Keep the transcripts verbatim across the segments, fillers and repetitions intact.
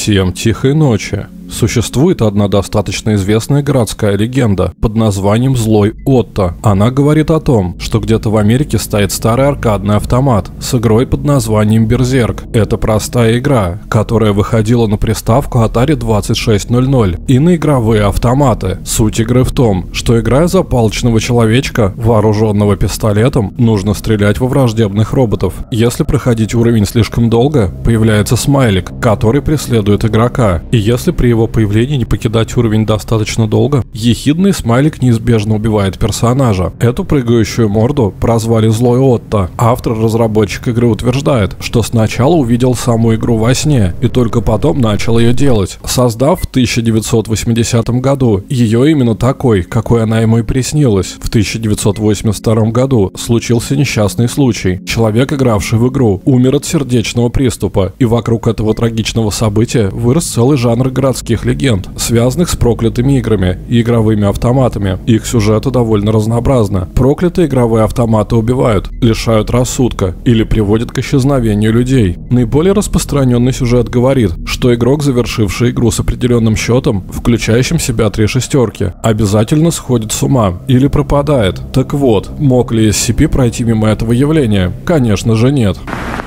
Всем тихой ночи. Существует одна достаточно известная городская легенда под названием «Злой Отто». Она говорит о том, что где-то в Америке стоит старый аркадный автомат с игрой под названием «Берзерк». Это простая игра, которая выходила на приставку Atari двадцать шесть ноль ноль и на игровые автоматы. Суть игры в том, что, играя за палочного человечка, вооруженного пистолетом, нужно стрелять во враждебных роботов. Если проходить уровень слишком долго, появляется смайлик, который преследует игрока. И если при его появлении не покидать уровень достаточно долго, ехидный смайлик неизбежно убивает персонажа. Эту прыгающую морду прозвали «Злой Отто». Автор-разработчик игры утверждает, что сначала увидел саму игру во сне и только потом начал ее делать, создав в тысяча девятьсот восьмидесятом году ее именно такой, какой она ему и приснилась. В тысяча девятьсот восемьдесят втором году случился несчастный случай. Человек, игравший в игру, умер от сердечного приступа, и вокруг этого трагичного события вырос целый жанр городских легенд, связанных с проклятыми играми и игровыми автоматами. Их сюжеты довольно разнообразны. Проклятые игровые автоматы убивают, лишают рассудка или приводят к исчезновению людей. Наиболее распространенный сюжет говорит, что игрок, завершивший игру с определенным счетом, включающим в себя три шестерки, обязательно сходит с ума или пропадает. Так вот, мог ли эс си пи пройти мимо этого явления? Конечно же нет.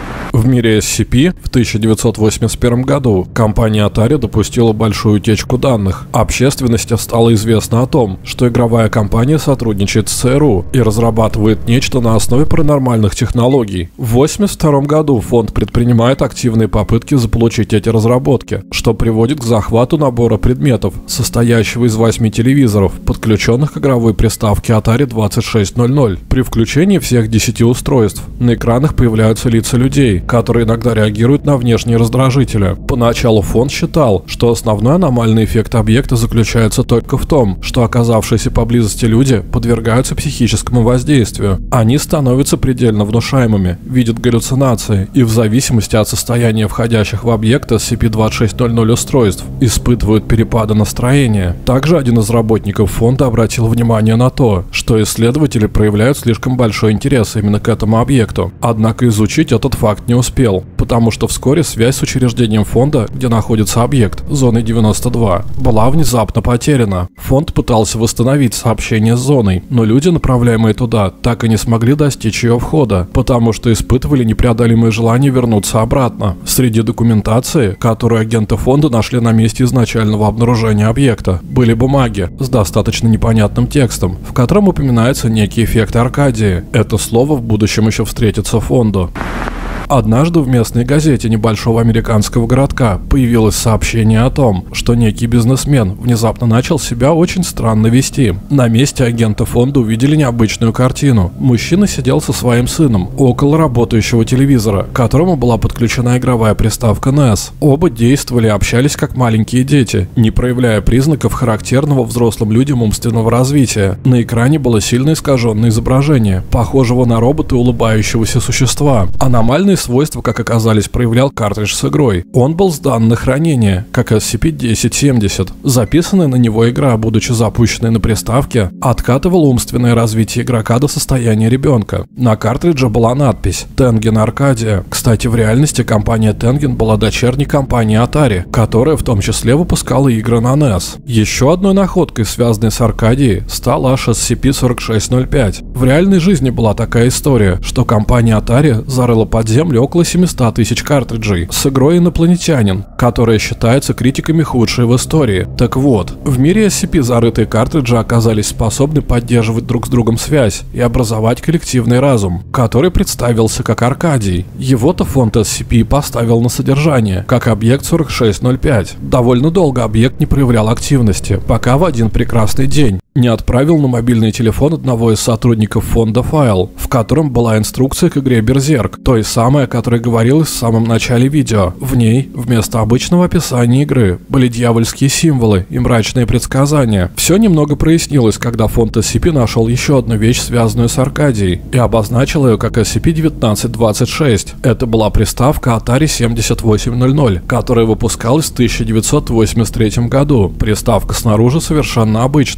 В мире эс си пи в тысяча девятьсот восемьдесят первом году компания Atari допустила большую утечку данных. Общественности стало известно о том, что игровая компания сотрудничает с цэ эр у и разрабатывает нечто на основе паранормальных технологий. В восемьдесят втором году фонд предпринимает активные попытки заполучить эти разработки, что приводит к захвату набора предметов, состоящего из восьми телевизоров, подключенных к игровой приставке Atari двадцать шесть ноль ноль. При включении всех десяти устройств на экранах появляются лица людей, которые иногда реагируют на внешние раздражители. Поначалу фонд считал, что основной аномальный эффект объекта заключается только в том, что оказавшиеся поблизости люди подвергаются психическому воздействию. Они становятся предельно внушаемыми, видят галлюцинации и в зависимости от состояния входящих в объект эс си пи двадцать шесть ноль ноль устройств испытывают перепады настроения. Также один из работников фонда обратил внимание на то, что исследователи проявляют слишком большой интерес именно к этому объекту. Однако изучить этот факт не успел, потому что вскоре связь с учреждением фонда, где находится объект, зоной девяносто два, была внезапно потеряна. Фонд пытался восстановить сообщение с зоной, но люди, направляемые туда, так и не смогли достичь ее входа, потому что испытывали непреодолимое желание вернуться обратно. Среди документации, которую агенты фонда нашли на месте изначального обнаружения объекта, были бумаги с достаточно непонятным текстом, в котором упоминается некий эффект Аркадии. Это слово в будущем еще встретится фонду. Однажды в местной газете небольшого американского городка появилось сообщение о том, что некий бизнесмен внезапно начал себя очень странно вести. На месте агента фонда увидели необычную картину. Мужчина сидел со своим сыном около работающего телевизора, к которому была подключена игровая приставка эн и эс. Оба действовали и общались как маленькие дети, не проявляя признаков характерного взрослым людям умственного развития. На экране было сильно искаженное изображение, похожего на робота улыбающегося существа. Аномальные свойства, как оказалось, проявлял картридж с игрой. Он был сдан на хранение, как эс си пи десять семьдесят. Записанная на него игра, будучи запущенной на приставке, откатывала умственное развитие игрока до состояния ребенка. На картридже была надпись «Tengen Arcadia». Кстати, в реальности компания Tengen была дочерней компанией Atari, которая в том числе выпускала игры на эн и эс. Еще одной находкой, связанной с Аркадией, стал аж эс си пи сорок шесть ноль пять. В реальной жизни была такая история, что компания Atari зарыла под землю около семисот тысяч картриджей с игрой «Инопланетянин», которая считается критиками худшей в истории. Так вот, в мире эс си пи зарытые картриджи оказались способны поддерживать друг с другом связь и образовать коллективный разум, который представился как Аркадий. Его-то фонд эс си пи поставил на содержание, как объект сорок шесть ноль пять. Довольно долго объект не проявлял активности, пока в один прекрасный день не отправил на мобильный телефон одного из сотрудников фонда файл, в котором была инструкция к игре «Берзерк», той самой, о которой говорилось в самом начале видео. В ней, вместо обычного описания игры, были дьявольские символы и мрачные предсказания. Все немного прояснилось, когда фонд эс си пи нашел еще одну вещь, связанную с Аркадией, и обозначил ее как эс си пи девятнадцать двадцать шесть. Это была приставка Atari семьдесят восемь ноль ноль, которая выпускалась в тысяча девятьсот восемьдесят третьем году. Приставка снаружи совершенно обычная. Внутри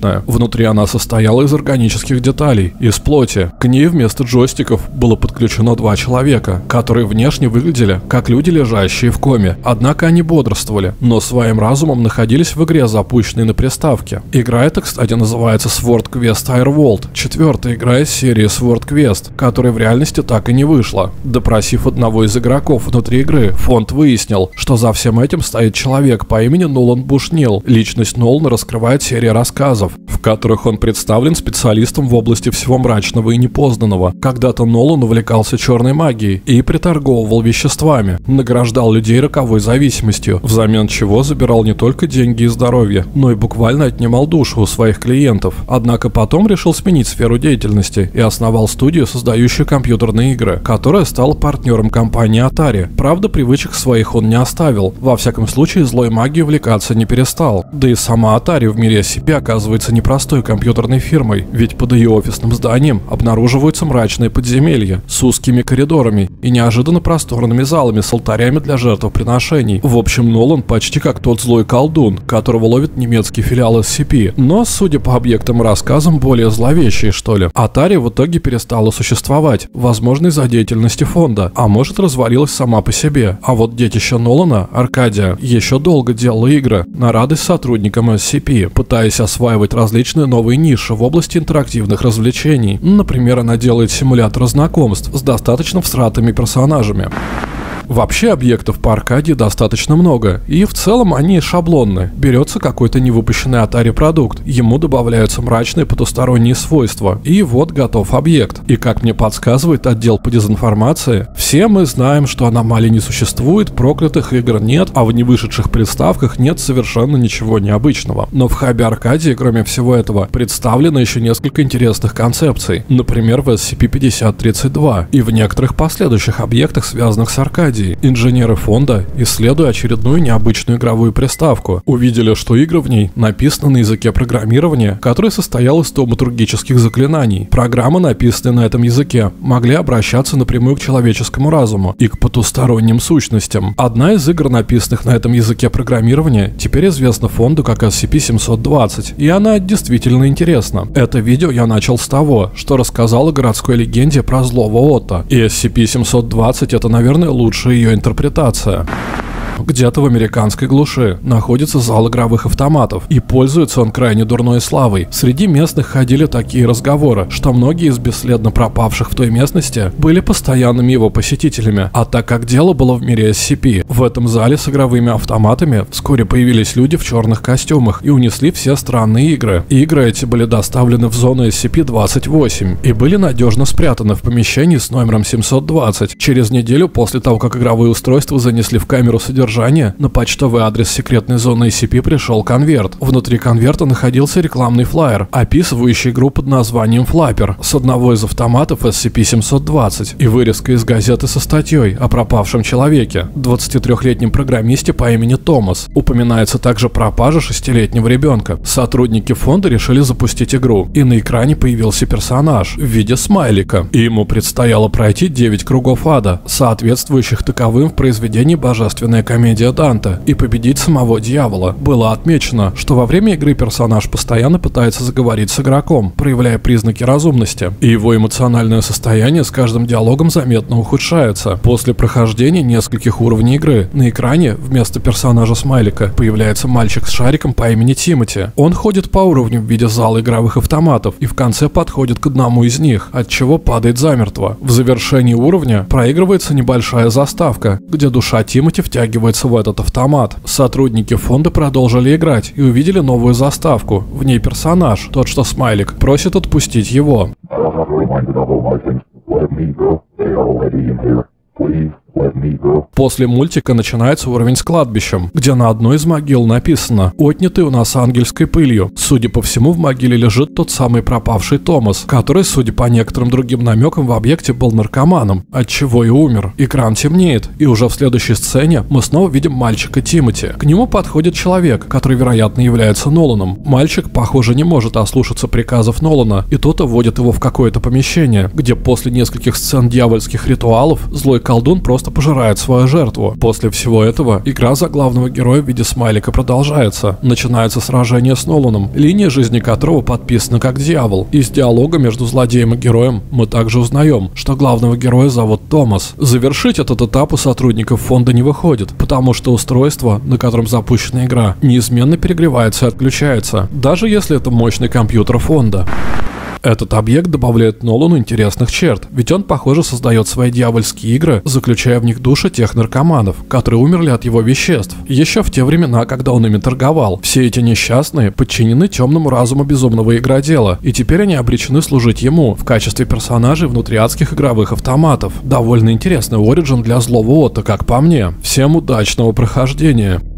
Внутри она состояла из органических деталей, из плоти. К ней вместо джойстиков было подключено два человека, которые внешне выглядели как люди, лежащие в коме. Однако они бодрствовали, но своим разумом находились в игре, запущенной на приставке. Игра эта, кстати, называется Sword Quest Airworld, четвертая игра из серии Sword Quest, которая в реальности так и не вышла. Допросив одного из игроков внутри игры, фонд выяснил, что за всем этим стоит человек по имени Нолан Бушнил. Личность Нолана раскрывает серия рассказов, в которых он представлен специалистом в области всего мрачного и непознанного. Когда-то Нолан увлекался черной магией и приторговывал веществами, награждал людей роковой зависимостью, взамен чего забирал не только деньги и здоровье, но и буквально отнимал душу у своих клиентов. Однако потом решил сменить сферу деятельности и основал студию, создающую компьютерные игры, которая стала партнером компании Atari. Правда, привычек своих он не оставил, во всяком случае злой магией увлекаться не перестал. Да и сама Atari в мире эс си пи оказывается непростой компьютерной фирмой, ведь под ее офисным зданием обнаруживаются мрачные подземелья с узкими коридорами и неожиданно просторными залами с алтарями для жертвоприношений. В общем, Нолан почти как тот злой колдун, которого ловит немецкий филиал эс си пи, но, судя по объектам и рассказам, более зловещие, что ли. Atari в итоге перестала существовать, возможно, из-за деятельности фонда, а может, развалилась сама по себе. А вот детище Нолана, Аркадия, еще долго делала игры на радость сотрудникам эс си пи, пытаясь осваивать различные новые ниши в области интерактивных развлечений. Например, она делает симуляторы знакомств с достаточно всратыми персонажами. Вообще объектов по Аркадии достаточно много, и в целом они шаблонны. Берется какой-то невыпущенный Atari продукт, ему добавляются мрачные потусторонние свойства, и вот готов объект. И как мне подсказывает отдел по дезинформации, все мы знаем, что аномалий не существует, проклятых игр нет, а в невышедших приставках нет совершенно ничего необычного. Но в хабе Аркадии, кроме всего этого, представлено еще несколько интересных концепций, например, в эс си пи пятьдесят тридцать два и в некоторых последующих объектах, связанных с Аркадией. Инженеры фонда, исследуя очередную необычную игровую приставку, увидели, что игры в ней написаны на языке программирования, который состоял из томатургических заклинаний. Программы, написанные на этом языке, могли обращаться напрямую к человеческому разуму и к потусторонним сущностям. Одна из игр, написанных на этом языке программирования, теперь известна фонду как эс си пи семьсот двадцать, и она действительно интересна. Это видео я начал с того, что рассказал о городской легенде про злого Отто, и эс си пи семьсот двадцать это, наверное, лучшая ее интерпретация. Где-то в американской глуши находится зал игровых автоматов, и пользуется он крайне дурной славой. Среди местных ходили такие разговоры, что многие из бесследно пропавших в той местности были постоянными его посетителями. А так как дело было в мире эс си пи, в этом зале с игровыми автоматами вскоре появились люди в черных костюмах и унесли все странные игры. Игры эти были доставлены в зону эс си пи двадцать восемь и были надежно спрятаны в помещении с номером семьсот двадцать. Через неделю после того, как игровые устройства занесли в камеру содержания, на почтовый адрес секретной зоны эс си пи пришел конверт. Внутри конверта находился рекламный флаер, описывающий игру под названием Flapper с одного из автоматов эс си пи семьсот двадцать и вырезка из газеты со статьей о пропавшем человеке, двадцатитрёхлетнем программисте по имени Томас. Упоминается также пропажа шестилетнего ребенка. Сотрудники фонда решили запустить игру, и на экране появился персонаж в виде смайлика, и ему предстояло пройти девять кругов ада, соответствующих таковым в произведении «Божественная комедия» комедия Данте, и победить самого дьявола. Было отмечено, что во время игры персонаж постоянно пытается заговорить с игроком, проявляя признаки разумности, и его эмоциональное состояние с каждым диалогом заметно ухудшается. После прохождения нескольких уровней игры на экране вместо персонажа смайлика появляется мальчик с шариком по имени Тимоти. Он ходит по уровню в виде зала игровых автоматов и в конце подходит к одному из них, от чего падает замертво. В завершении уровня проигрывается небольшая заставка, где душа Тимоти втягивается в этот автомат. Сотрудники фонда продолжили играть и увидели новую заставку. В ней персонаж, тот что смайлик, просит отпустить его. После мультика начинается уровень с кладбищем, где на одной из могил написано «Отнятый у нас ангельской пылью». Судя по всему, в могиле лежит тот самый пропавший Томас, который, судя по некоторым другим намекам, в объекте был наркоманом, отчего и умер. Экран темнеет, и уже в следующей сцене мы снова видим мальчика Тимоти. К нему подходит человек, который, вероятно, является Ноланом. Мальчик, похоже, не может ослушаться приказов Нолана, и тот вводит его в какое-то помещение, где после нескольких сцен дьявольских ритуалов злой колдун просто просто пожирает свою жертву. После всего этого игра за главного героя в виде смайлика продолжается. Начинается сражение с Ноланом, линия жизни которого подписана как дьявол. Из диалога между злодеем и героем мы также узнаем, что главного героя зовут Томас. Завершить этот этап у сотрудников фонда не выходит, потому что устройство, на котором запущена игра, неизменно перегревается и отключается, даже если это мощный компьютер фонда. Этот объект добавляет Нолану интересных черт, ведь он, похоже, создает свои дьявольские игры, заключая в них души тех наркоманов, которые умерли от его веществ, еще в те времена, когда он ими торговал. Все эти несчастные подчинены темному разуму безумного игродела, и теперь они обречены служить ему в качестве персонажей внутри адских игровых автоматов. Довольно интересный оригин для злого Отто, как по мне. Всем удачного прохождения!